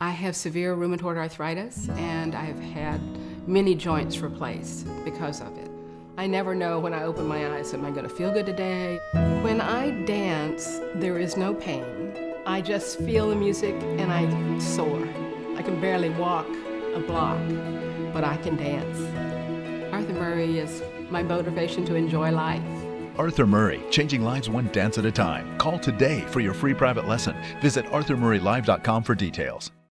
I have severe rheumatoid arthritis, and I have had many joints replaced because of it. I never know when I open my eyes, am I going to feel good today? When I dance, there is no pain. I just feel the music and I soar. I can barely walk a block, but I can dance. Arthur Murray is my motivation to enjoy life. Arthur Murray, changing lives one dance at a time. Call today for your free private lesson. Visit arthurmurraylive.com for details.